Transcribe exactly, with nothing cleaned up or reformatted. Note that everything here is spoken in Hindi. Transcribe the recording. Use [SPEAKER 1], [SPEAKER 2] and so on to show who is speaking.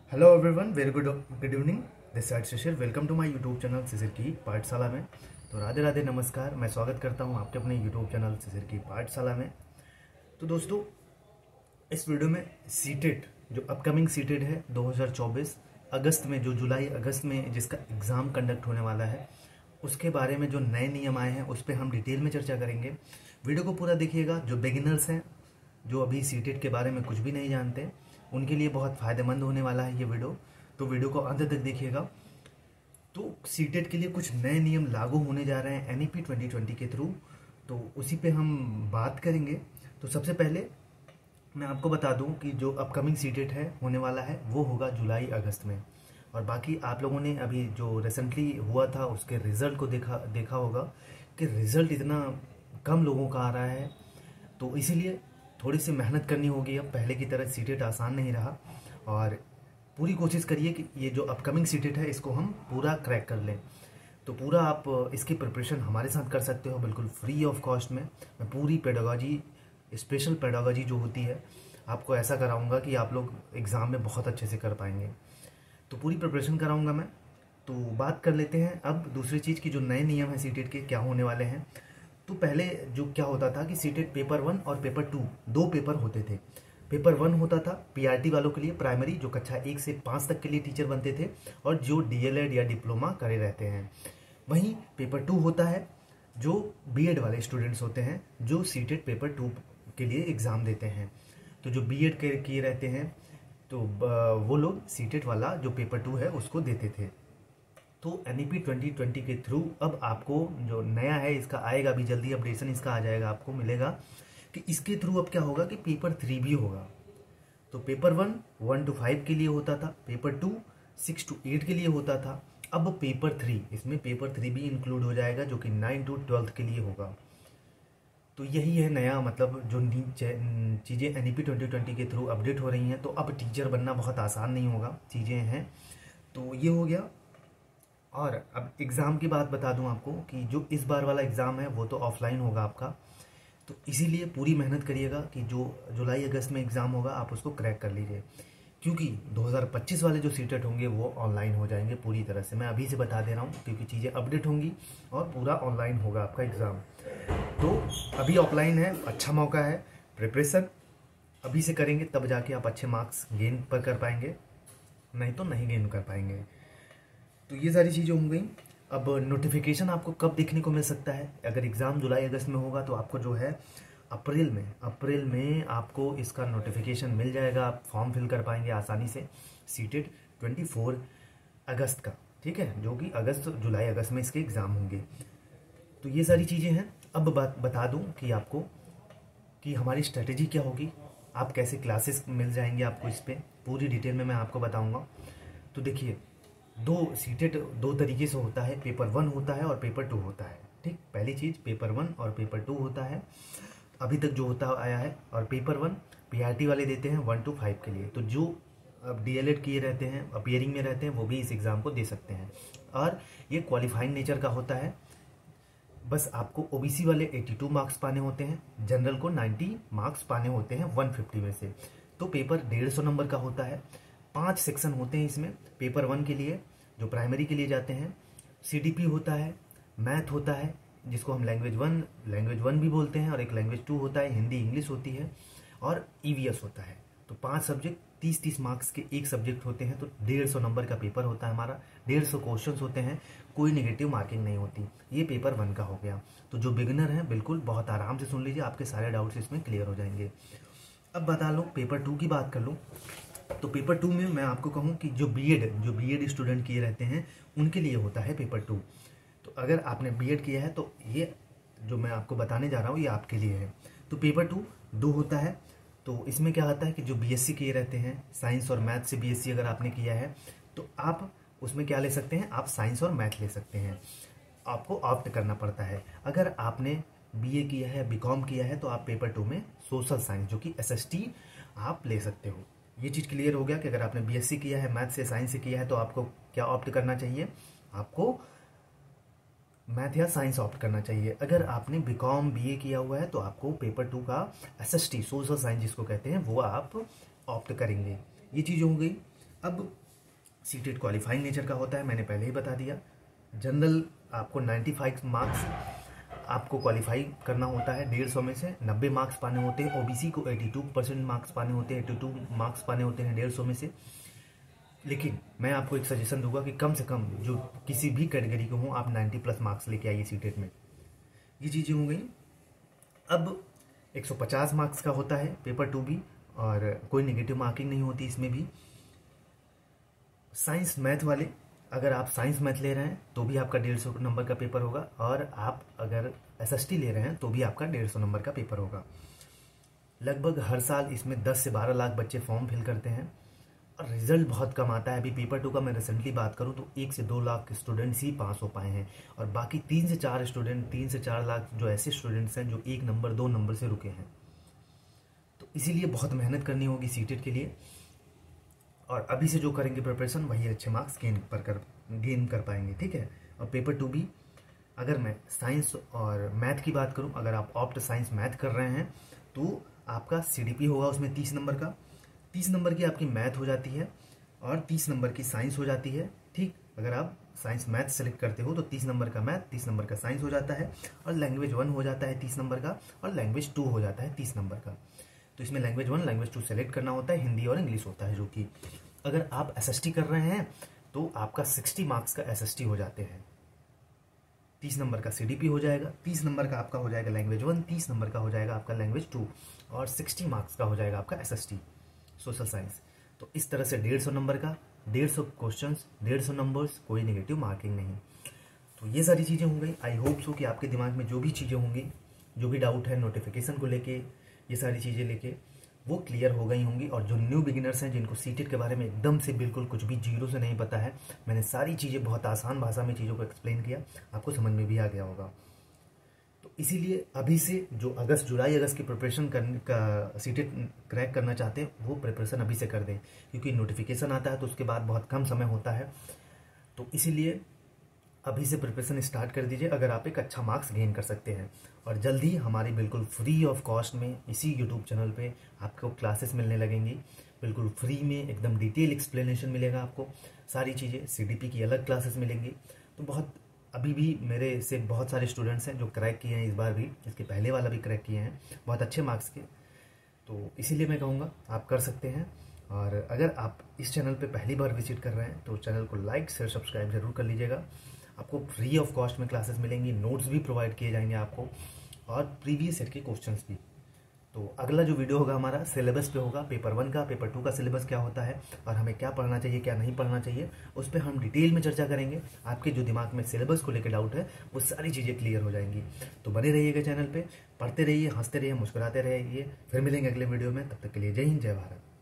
[SPEAKER 1] Hello everyone, very good good evening. This side Shishir, welcome to my YouTube channel Shishir की पाठशाला में। तो राधे राधे, नमस्कार। मैं स्वागत करता हूं आपके अपने यूट्यूब चैनल शिशिर की पाठशाला में। तो दोस्तों, इस वीडियो में सीटेट जो अपकमिंग सीटेट है दो हज़ार चौबीस अगस्त में, जो जुलाई अगस्त में जिसका एग्ज़ाम कंडक्ट होने वाला है, उसके बारे में जो नए नियम आए हैं उस पर हम डिटेल में चर्चा करेंगे। वीडियो को पूरा देखिएगा। जो बिगिनर्स हैं, जो अभी सीटेट के बारे में कुछ भी नहीं जानते, उनके लिए बहुत फ़ायदेमंद होने वाला है ये वीडियो। तो वीडियो को अंत तक देखिएगा। तो सीटेट के लिए कुछ नए नियम लागू होने जा रहे हैं एनईपी ट्वेंटी ट्वेंटी के थ्रू, तो उसी पे हम बात करेंगे। तो सबसे पहले मैं आपको बता दूं कि जो अपकमिंग सीटेट है होने वाला है वो होगा जुलाई अगस्त में। और बाकी आप लोगों ने अभी जो रिसेंटली हुआ था उसके रिज़ल्ट को देखा देखा होगा कि रिज़ल्ट इतना कम लोगों का आ रहा है, तो इसीलिए थोड़ी सी मेहनत करनी होगी। अब पहले की तरह सीटेट आसान नहीं रहा, और पूरी कोशिश करिए कि ये जो अपकमिंग सीटेट है इसको हम पूरा क्रैक कर लें। तो पूरा आप इसकी प्रिपरेशन हमारे साथ कर सकते हो, बिल्कुल फ्री ऑफ कॉस्ट में। मैं पूरी पेडागॉजी, स्पेशल पेडागॉजी जो होती है, आपको ऐसा कराऊंगा कि आप लोग एग्ज़ाम में बहुत अच्छे से कर पाएंगे। तो पूरी प्रिपरेशन कराऊंगा मैं। तो बात कर लेते हैं अब दूसरी चीज़ की, जो नए नियम है सीटेट के क्या होने वाले हैं। तो पहले जो क्या होता था कि सीटेट पेपर वन और पेपर टू दो पेपर होते थे। पेपर वन होता था पीआरटी वालों के लिए, प्राइमरी, जो कक्षा एक से पाँच तक के लिए टीचर बनते थे और जो डीएलएड या डिप्लोमा करे रहते हैं। वहीं पेपर टू होता है जो बीएड वाले स्टूडेंट्स होते हैं, जो सीटेट पेपर टू के लिए एग्ज़ाम देते हैं। तो जो बीएड किए रहते हैं तो वो लोग सीटेट वाला जो पेपर टू है उसको देते थे। तो एनईपी ट्वेंटी ट्वेंटी के थ्रू अब आपको जो नया है इसका आएगा भी जल्दी, अपडेशन इसका आ जाएगा, आपको मिलेगा कि इसके थ्रू अब क्या होगा कि पेपर थ्री भी होगा। तो paper one one two five के लिए होता था, paper two six two eight के लिए होता था। अब पेपर थ्री, इसमें पेपर थ्री भी इंक्लूड हो जाएगा जो कि नाइन टू ट्वेल्थ के लिए होगा। तो यही है नया, मतलब जो चीज़ें एनईपी ट्वेंटी ट्वेंटी के थ्रू अपडेट हो रही हैं। तो अब टीचर बनना बहुत आसान नहीं होगा, चीज़ें हैं। तो ये हो गया। और अब एग्ज़ाम की बात बता दूं आपको कि जो इस बार वाला एग्ज़ाम है वो तो ऑफलाइन होगा आपका। तो इसीलिए पूरी मेहनत करिएगा कि जो जुलाई अगस्त में एग्ज़ाम होगा आप उसको क्रैक कर लीजिए, क्योंकि दो हज़ार पच्चीस वाले जो सीटेट होंगे वो ऑनलाइन हो जाएंगे पूरी तरह से। मैं अभी से बता दे रहा हूँ, क्योंकि चीज़ें अपडेट होंगी और पूरा ऑनलाइन होगा आपका एग्ज़ाम। तो अभी ऑफलाइन है, अच्छा मौका है। प्रिपरेशन अभी से करेंगे तब जाके आप अच्छे मार्क्स गेन पर कर पाएंगे, नहीं तो नहीं गेन कर पाएंगे। तो ये सारी चीज़ें हो गई। अब नोटिफिकेशन आपको कब देखने को मिल सकता है? अगर एग्ज़ाम जुलाई अगस्त में होगा तो आपको जो है अप्रैल में अप्रैल में आपको इसका नोटिफिकेशन मिल जाएगा। आप फॉर्म फिल कर पाएंगे आसानी से सीटेट ट्वेंटी फोर अगस्त का, ठीक है, जो कि अगस्त जुलाई अगस्त में इसके एग्ज़ाम होंगे। तो ये सारी चीज़ें हैं। अब बात बता दूं कि आपको कि हमारी स्ट्रेटेजी क्या होगी, आप कैसे क्लासेस मिल जाएंगे आपको, इस पर पूरी डिटेल में मैं आपको बताऊँगा। तो देखिए, दो सीटेट दो तरीके से होता है, पेपर वन होता है और पेपर टू होता है। ठीक, पहली चीज़ पेपर वन और पेपर टू होता है अभी तक जो होता आया है। और पेपर वन पीआरटी वाले देते हैं वन टू फाइव के लिए। तो जो अब डीएलएड किए रहते हैं, अपियरिंग में रहते हैं, वो भी इस एग्ज़ाम को दे सकते हैं। और ये क्वालिफाइंग नेचर का होता है। बस आपको ओबीसी वाले बयासी मार्क्स पाने होते हैं, जनरल को नब्बे मार्क्स पाने होते हैं एक सौ पचास में से। तो पेपर डेढ़ सौ नंबर का होता है। पांच सेक्शन होते हैं इसमें। पेपर वन के लिए जो प्राइमरी के लिए जाते हैं, सीडीपी होता है, मैथ होता है जिसको हम लैंग्वेज वन लैंग्वेज वन भी बोलते हैं, और एक लैंग्वेज टू होता है, हिंदी इंग्लिश होती है, और ईवीएस होता है। तो पांच सब्जेक्ट, तीस तीस मार्क्स के एक सब्जेक्ट होते हैं। तो डेढ़ सौ नंबर का पेपर होता है हमारा, डेढ़ सौ क्वेश्चन होते हैं, कोई नेगेटिव मार्किंग नहीं होती। ये पेपर वन का हो गया। तो जो बिगिनर हैं बिल्कुल बहुत आराम से सुन लीजिए, आपके सारे डाउट्स इसमें क्लियर हो जाएंगे। अब बता लो, पेपर टू की बात कर लूँ। तो पेपर टू में मैं आपको कहूँ कि जो बीएड जो बीएड स्टूडेंट किए रहते हैं उनके लिए होता है पेपर टू। तो अगर आपने बीएड किया है तो ये जो मैं आपको बताने जा रहा हूँ ये आपके लिए है। तो पेपर टू दो होता है। तो इसमें क्या होता है कि जो बीएससी किए रहते हैं, साइंस और मैथ से बीएससी अगर आपने किया है तो आप उसमें क्या ले सकते हैं, आप साइंस और मैथ ले सकते हैं। आपको ऑप्ट करना पड़ता है। अगर आपने बीए किया है, बीकॉम किया है, तो आप पेपर टू में सोशल साइंस जो कि एसएसटी आप ले सकते हो। ये चीज़ क्लियर हो गया कि अगर आपने बीएससी किया है, मैथ से साइंस से किया है, तो आपको क्या ऑप्ट करना चाहिए, आपको मैथ या साइंस ऑप्ट करना चाहिए। अगर आपने बीकॉम बीए किया हुआ है तो आपको पेपर टू का एसएसटी सोशल साइंस जिसको कहते हैं वो आप ऑप्ट करेंगे। ये चीज़ हो गई। अब सीटेट क्वालिफाइंग नेचर का होता है, मैंने पहले ही बता दिया। जनरल आपको पचानवे मार्क्स आपको क्वालिफाई करना होता है, डेढ़ सौ में से नब्बे मार्क्स पाने होते हैं। ओबीसी को बयासी परसेंट मार्क्स पाने होते हैं, बयासी मार्क्स पाने होते हैं डेढ़ सौ में से। लेकिन मैं आपको एक सजेशन दूंगा कि कम से कम जो किसी भी कैटेगरी के हों, आप नब्बे प्लस मार्क्स लेके आइए सीटेट में। ये चीज़ें हो गई। अब एक सौ पचास मार्क्स का होता है पेपर टू भी, और कोई नेगेटिव मार्किंग नहीं होती इसमें भी। साइंस मैथ वाले, अगर आप साइंस मैथ ले रहे हैं तो भी आपका डेढ़ सौ नंबर का पेपर होगा, और आप अगर एसएसटी ले रहे हैं तो भी आपका डेढ़ सौ नंबर का पेपर होगा। लगभग हर साल इसमें दस से बारह लाख बच्चे फॉर्म फिल करते हैं, और रिजल्ट बहुत कम आता है। अभी पेपर टू का मैं रिसेंटली बात करूं तो एक से दो लाख स्टूडेंट्स ही पास हो पाए हैं, और बाकी तीन से चार स्टूडेंट तीन से चार लाख जो ऐसे स्टूडेंट्स हैं जो एक नंबर दो नंबर से रुके हैं। तो इसीलिए बहुत मेहनत करनी होगी सीटेट के लिए, और अभी से जो करेंगे प्रिपरेशन वही अच्छे मार्क्स गेन पर कर गेन कर पाएंगे, ठीक है। और पेपर टू भी, अगर मैं साइंस और मैथ की बात करूं, अगर आप ऑप्ट साइंस मैथ कर रहे हैं तो आपका सीडीपी होगा उसमें तीस नंबर का। तीस नंबर की आपकी मैथ हो जाती है और तीस नंबर की साइंस हो जाती है, ठीक। अगर आप साइंस मैथ सेलेक्ट करते हो तो तीस नंबर का मैथ, तीस नंबर का साइंस हो जाता है, और लैंग्वेज वन हो जाता है तीस नंबर का, और लैंग्वेज टू हो जाता है तीस नंबर का। तो इसमें language one language two select करना होता है, हिंदी और इंग्लिश होता है। जो कि अगर आप एसएसटी कर रहे हैं तो आपका साठ मार्क्स का एसएसटी हो जाते हैं, तीस नंबर का सीडीपी हो जाएगा, तीस नंबर का आपका हो जाएगा लैंग्वेज वन, तीस नंबर का हो जाएगा आपका लैंग्वेज टू, और साठ मार्क्स का हो जाएगा आपका एसएसटी सोशल साइंस। तो इस तरह से डेढ़ सौ नंबर का, डेढ़ सौ क्वेश्चन, डेढ़ सौ नंबर्स, कोई नेगेटिव मार्किंग नहीं। तो ये सारी चीज़ें हो गई। आई होप सो कि आपके दिमाग में जो भी चीज़ें होंगी, जो भी डाउट है नोटिफिकेशन को लेके, ये सारी चीज़ें लेके, वो क्लियर हो गई होंगी। और जो न्यू बिगिनर्स हैं, जिनको सीटेट के बारे में एकदम से बिल्कुल कुछ भी जीरो से नहीं पता है, मैंने सारी चीज़ें बहुत आसान भाषा में चीज़ों को एक्सप्लेन किया, आपको समझ में भी आ गया होगा। तो इसीलिए अभी से जो अगस्त जुलाई अगस्त की प्रिपरेशन करने का सीटेट क्रैक करना चाहते हैं, वो प्रिपरेशन अभी से कर दें, क्योंकि नोटिफिकेशन आता है तो उसके बाद बहुत कम समय होता है। तो इसीलिए अभी से प्रिपरेशन स्टार्ट कर दीजिए, अगर आप एक अच्छा मार्क्स गेन कर सकते हैं। और जल्दी हमारी बिल्कुल फ्री ऑफ कॉस्ट में इसी यूट्यूब चैनल पे आपको क्लासेस मिलने लगेंगी, बिल्कुल फ्री में, एकदम डिटेल एक्सप्लेनेशन मिलेगा आपको, सारी चीज़ें। सीडीपी की अलग क्लासेस मिलेंगी। तो बहुत अभी भी मेरे से बहुत सारे स्टूडेंट्स हैं जो क्रैक किए हैं इस बार भी, इसके पहले वाला भी क्रैक किए हैं बहुत अच्छे मार्क्स के। तो इसीलिए मैं कहूँगा आप कर सकते हैं। और अगर आप इस चैनल पे पहली बार विजिट कर रहे हैं तो चैनल को लाइक शेयर सब्सक्राइब जरूर कर लीजिएगा। आपको फ्री ऑफ कॉस्ट में क्लासेस मिलेंगी, नोट्स भी प्रोवाइड किए जाएंगे आपको, और प्रीवियस ईयर के क्वेश्चंस भी। तो अगला जो वीडियो होगा हमारा सिलेबस पे होगा, पेपर वन का, पेपर टू का सिलेबस क्या होता है और हमें क्या पढ़ना चाहिए क्या नहीं पढ़ना चाहिए, उस पर हम डिटेल में चर्चा करेंगे। आपके जो दिमाग में सिलेबस को लेकर डाउट है वो सारी चीज़ें क्लियर हो जाएंगी। तो बने रहिएगा चैनल पे, पढ़ते रहिए, हंसते रहिए, मुस्कुराते रहिए। फिर मिलेंगे अगले वीडियो में, तब तक के लिए जय हिंद जय भारत।